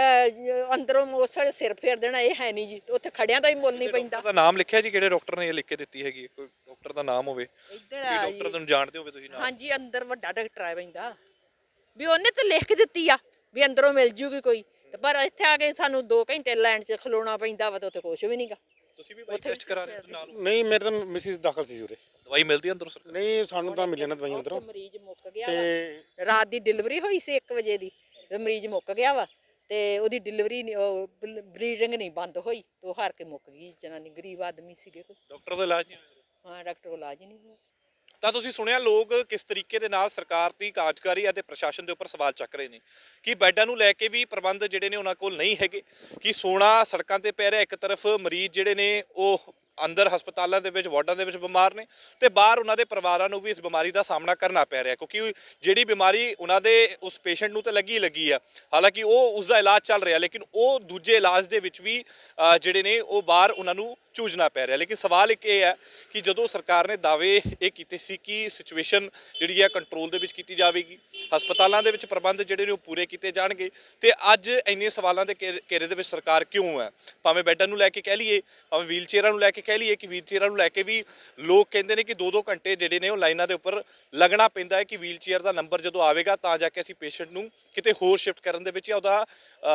ਅੰਦਰੋਂ ਉਸ ਵੇਲੇ ਸਿਰ ਫੇਰ ਦੇਣਾ, ਇਹ ਹੈ ਨਹੀਂ ਜੀ। ਉੱਥੇ ਖੜਿਆਂ ਦਾ ਹੀ ਮੁੱਲ ਨਹੀਂ ਪੈਂਦਾ। ਦਾ ਨਾਮ ਲਿਖਿਆ ਜੀ? ਕਿਹੜੇ ਡਾਕਟਰ ਨੇ ਇਹ ਲਿਖ ਕੇ ਦਿੱਤੀ ਹੈਗੀ? ਕੋਈ ਡਾਕਟਰ ਦਾ ਨਾਮ ਹੋਵੇ, ਇੱਧਰ ਕੋਈ ਆ ਡਾਕਟਰ ਜੀ। ਨੂੰ ਜਾਣਦੇ ਹੋਵੇ ਤੁਸੀਂ ਨਾਮ? ਹਾਂਜੀ ਅੰਦਰ ਵੱਡਾ ਡਾਕਟਰ ਆ ਪੈਂਦਾ ਵੀ, ਉਹਨੇ ਤਾਂ ਲਿਖ ਕੇ ਦਿੱਤੀ ਆ ਵੀ ਅੰਦਰੋਂ ਮਿਲ ਜੂਗੀ ਕੋਈ, ਤੇ ਪਰ ਇੱਥੇ ਆ ਕੇ ਸਾਨੂੰ 2 ਘੰਟੇ ਲਾਈਨ 'ਚ ਖਲੋਣਾ ਪੈਂਦਾ ਵਾ, ਤੇ ਉੱਥੇ ਕੁਛ ਵੀ ਨਹੀਂਗਾ। ਤੁਸੀਂ ਵੀ ਟੈਸਟ ਕਰਾ ਰਹੇ ਹੋ ਨਾਲ? ਨਹੀਂ ਮੇਰੇ ਤਾਂ ਮਿਸਿਸ ਦਾਖਲ ਸੀ ਉਰੇ। ਦਵਾਈ ਮਿਲਦੀ ਅੰਦਰੋਂ ਸਰਕਾਰ? ਨਹੀਂ ਸਾਨੂੰ ਤਾਂ ਮਿਲਿਆ ਨਾ ਦਵਾਈਆਂ ਅੰਦਰੋਂ। ਮਰੀਜ਼ ਮੁੱਕ ਗਿਆ ਵਾ। ਰਾਤ ਦੀ ਡਿਲੀਵਰੀ ਹੋਈ ਸੀ 1 ਵਜੇ ਦੀ, ਤੇ ਮਰੀਜ਼ ਮੁੱਕ ਗਿਆ ਵਾ, ਤੇ ਉਹਦੀ ਡਿਲੀਵਰੀ ਬਲੀਡਿੰਗ ਨਹੀਂ ਬੰਦ ਹੋਈ, ਤੇ ਉਹ ਹਾਰ ਕੇ ਮੁੱਕ ਗਈ ਜਨਾਨੀ। ਗਰੀਬ ਆਦਮੀ ਸੀਗੇ ਕੋਈ। ਡਾਕਟਰ ਦਾ ਇਲਾਜ ਨਹੀਂ ਹੋਇਆ? ਹਾਂ ਡਾਕਟਰ ਕੋਲ ਇਲਾਜ ਹੀ ਨਹੀਂ ਹੋਇਆ। ਤਾਂ ਤੁਸੀਂ ਸੁਣਿਆ ਲੋਕ ਕਿਸ ਤਰੀਕੇ ਦੇ ਨਾਲ ਸਰਕਾਰ ਦੀ ਕਾਰਜਕਾਰੀ ਅਤੇ ਪ੍ਰਸ਼ਾਸਨ ਦੇ ਉੱਪਰ ਸਵਾਲ ਚੱਕ ਰਹੇ ਨੇ ਕਿ ਬੈੱਡਾਂ ਨੂੰ ਲੈ ਕੇ ਵੀ ਪ੍ਰਬੰਧ ਜਿਹੜੇ ਨੇ ਉਹਨਾਂ ਕੋਲ ਨਹੀਂ ਹੈਗੇ, ਕਿ ਸੋਨਾ ਸੜਕਾਂ ਤੇ ਪੈ ਰਿਹਾ। ਇੱਕ ਤਰਫ ਮਰੀਜ਼ ਜਿਹੜੇ ਨੇ ਉਹ ਅੰਦਰ ਹਸਪਤਾਲਾਂ ਦੇ ਵਿੱਚ ਵਾਰਡਾਂ ਦੇ ਵਿੱਚ ਬਿਮਾਰ ਨੇ, ਤੇ ਬਾਹਰ ਉਹਨਾਂ ਦੇ ਪਰਿਵਾਰਾਂ ਨੂੰ ਵੀ ਇਸ ਬਿਮਾਰੀ ਦਾ ਸਾਹਮਣਾ ਕਰਨਾ ਪੈ ਰਿਹਾ, ਕਿਉਂਕਿ ਜਿਹੜੀ ਬਿਮਾਰੀ ਉਹਨਾਂ ਦੇ ਉਸ ਪੇਸ਼ੈਂਟ ਨੂੰ ਤਾਂ ਲੱਗੀ ਆ। ਹਾਲਾਂਕਿ ਉਹ ਉਸ ਦਾ ਇਲਾਜ ਚੱਲ ਰਿਹਾ, ਲੇਕਿਨ ਉਹ ਦੂਜੇ ਇਲਾਜ ਦੇ ਵਿੱਚ ਵੀ ਜਿਹੜੇ ਨੇ ਉਹ ਬਾਹਰ ਉਹਨਾਂ ਨੂੰ ਚੂਝਣਾ ਪੈ ਰਿਹਾ। ਲੇਕਿਨ ਸਵਾਲ ਇੱਕ ਇਹ ਹੈ ਕਿ ਜਦੋਂ ਸਰਕਾਰ ਨੇ ਦਾਅਵੇ ਇਹ ਕੀਤੇ ਸੀ ਕਿ ਸਿਚੁਏਸ਼ਨ ਜਿਹੜੀ ਹੈ ਕੰਟਰੋਲ ਦੇ ਵਿੱਚ ਕੀਤੀ ਜਾਵੇਗੀ, ਹਸਪਤਾਲਾਂ ਦੇ ਵਿੱਚ ਪ੍ਰਬੰਧ ਜਿਹੜੇ ਨੇ ਉਹ ਪੂਰੇ ਕੀਤੇ ਜਾਣਗੇ, ਤੇ ਅੱਜ ਇੰਨੇ ਸਵਾਲਾਂ ਦੇ ਘੇਰੇ ਦੇ ਵਿੱਚ ਸਰਕਾਰ ਕਿਉਂ ਹੈ? ਭਾਵੇਂ ਬੈੱਡਾਂ ਨੂੰ ਲੈ ਕੇ ਕਹਿ ਲਈਏ, ਭਾਵੇਂ ਵੀਲ ਚੇਅਰਾਂ ਨੂੰ ਲੈ ਕੇ ਕਹਿ ਲਈਏ, ਕਿ ਵੀਲ ਚੇਅਰਾਂ ਨੂੰ ਲੈ ਕੇ ਵੀ ਲੋਕ ਕਹਿੰਦੇ ਨੇ ਕਿ 2-2 ਘੰਟੇ ਜਿਹੜੇ ਨੇ ਉਹ ਲਾਈਨਾਂ ਦੇ ਉੱਪਰ ਲੱਗਣਾ ਪੈਂਦਾ ਹੈ, ਕਿ ਵੀਲ ਚੇਅਰ ਦਾ ਨੰਬਰ ਜਦੋਂ ਆਵੇਗਾ ਤਾਂ ਜਾ ਕੇ ਅਸੀਂ ਪੇਸ਼ੈਂਟ ਨੂੰ ਕਿਤੇ ਹੋਰ ਸ਼ਿਫਟ ਕਰਨ ਦੇ ਵਿੱਚ ਜਾਂ ਉਹਦਾ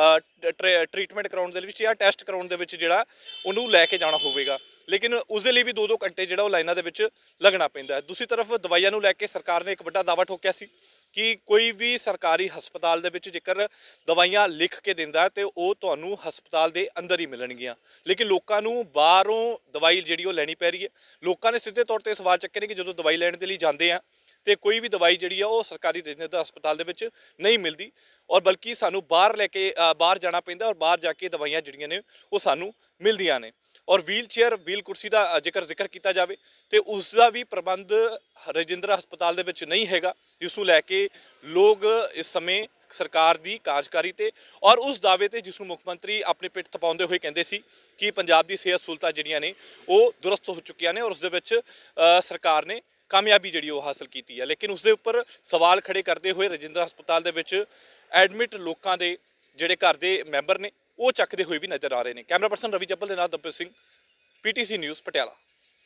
ਟ੍ਰੀਟਮੈਂਟ ਕਰਾਉਣ ਦੇ ਵਿੱਚ ਜਾਂ ਟੈਸਟ ਕਰਾਉਣ ਦੇ ਵਿੱਚ ਜਿਹੜਾ ਉਹਨੂੰ ਲੈ ਕੇ ਜਾਣਾ ਹੋਵੇਗਾ। ਲੇਕਿਨ ਉਸ ਦੇ ਲਈ ਵੀ 2-2 ਘੰਟੇ ਜਿਹੜਾ ਉਹ ਲਾਈਨਾਂ ਦੇ ਵਿੱਚ ਲੱਗਣਾ ਪੈਂਦਾ ਹੈ। ਦੂਸਰੀ ਤਰਫ ਦਵਾਈਆਂ ਨੂੰ ਲੈ ਕੇ ਸਰਕਾਰ ਨੇ ਇੱਕ ਵੱਡਾ ਦਾਅਵਾ ਠੋਕਿਆ ਸੀ ਕਿ ਕੋਈ ਵੀ ਸਰਕਾਰੀ ਹਸਪਤਾਲ ਦੇ ਵਿੱਚ ਜੇਕਰ ਦਵਾਈਆਂ ਲਿਖ ਕੇ ਦਿੰਦਾ ਹੈ ਤੇ ਉਹ ਤੁਹਾਨੂੰ ਹਸਪਤਾਲ ਦੇ ਅੰਦਰ ਹੀ ਮਿਲਣਗੀਆਂ, ਲੇਕਿਨ ਲੋਕਾਂ ਨੂੰ ਬਾਹਰੋਂ ਦਵਾਈ ਜਿਹੜੀ ਉਹ ਲੈਣੀ ਪੈ ਰਹੀ ਹੈ। ਲੋਕਾਂ ਨੇ ਸਿੱਧੇ ਤੌਰ ਤੇ ਸਵਾਲ ਚੱਕੇ ਨੇ ਕਿ ਜਦੋਂ ਦਵਾਈ ਲੈਣ ਦੇ ਲਈ ਜਾਂਦੇ ਆ ਤੇ ਕੋਈ ਵੀ ਦਵਾਈ ਜਿਹੜੀ ਆ ਉਹ ਸਰਕਾਰੀ ਰਜਿੰਦਰ ਹਸਪਤਾਲ ਦੇ ਵਿੱਚ ਨਹੀਂ ਮਿਲਦੀ, ਔਰ ਬਲਕਿ ਸਾਨੂੰ ਬਾਹਰ ਜਾਣਾ ਪੈਂਦਾ, ਔਰ ਬਾਹਰ ਜਾ ਕੇ ਦਵਾਈਆਂ ਜਿਹੜੀਆਂ ਨੇ ਉਹ ਸਾਨੂੰ ਮਿਲਦੀਆਂ ਨੇ। ਔਰ ਵੀਲ ਕੁਰਸੀ ਦਾ ਜ਼ਿਕਰ ਕੀਤਾ ਜਾਵੇ ਤੇ ਉਸ ਦਾ ਵੀ ਪ੍ਰਬੰਧ ਰਜਿੰਦਰ ਹਸਪਤਾਲ ਦੇ ਵਿੱਚ ਨਹੀਂ ਹੈਗਾ, ਜਿਸ ਨੂੰ ਲੈ ਕੇ ਲੋਕ ਇਸ ਸਮੇਂ ਸਰਕਾਰ ਦੀ ਕਾਰਜਕਾਰੀ ਤੇ ਔਰ ਉਸ ਦਾਅਵੇ ਤੇ ਜਿਸ ਨੂੰ ਮੁੱਖ ਮੰਤਰੀ ਆਪਣੇ ਪਿੱਠ ਥਪਾਉਂਦੇ ਹੋਏ ਕਹਿੰਦੇ ਸੀ ਕਿ ਪੰਜਾਬ ਦੀ ਸਿਹਤ ਸਹੂਲਤਾਂ ਜਿਹੜੀਆਂ ਨੇ ਉਹ ਦੁਰਸਤ ਹੋ ਚੁੱਕੀਆਂ ਨੇ, ਔਰ ਉਸ ਦੇ ਵਿੱਚ ਸਰਕਾਰ ਨੇ ਕਾਮਯਾਬੀ ਜਿਹੜੀ ਉਹ ਹਾਸਲ ਕੀਤੀ ਹੈ। ਲੇਕਿਨ ਉਸ ਦੇ ਉੱਪਰ ਸਵਾਲ ਖੜੇ ਕਰਦੇ ਹੋਏ ਰਜਿੰਦਰ ਹਸਪਤਾਲ ਦੇ ਵਿੱਚ ਐਡਮਿਟ ਲੋਕਾਂ ਦੇ ਜਿਹੜੇ ਘਰ ਦੇ ਮੈਂਬਰ ਨੇ ਉਹ ਚੱਕਦੇ ਹੋਏ ਵੀ ਨਜ਼ਰ ਆ ਰਹੇ ਨੇ। ਕੈਮਰਾ ਪਰਸਨ ਰਵੀ ਜੱਬਲ ਦੇ ਨਾਲ ਦਮਪ੍ਰੀਤ ਸਿੰਘ, PTC ਨਿਊਜ਼ ਪਟਿਆਲਾ।